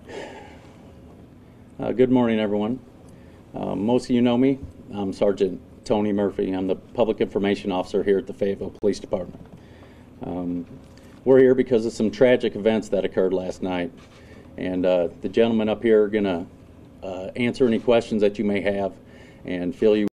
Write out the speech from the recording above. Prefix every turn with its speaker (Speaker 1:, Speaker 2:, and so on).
Speaker 1: Good morning, everyone. Most of you know me. I'm Sergeant Tony Murphy. I'm the Public Information Officer here at the Fayetteville Police Department. We're here because of some tragic events that occurred last night. And the gentlemen up here are going to answer any questions that you may have and fill you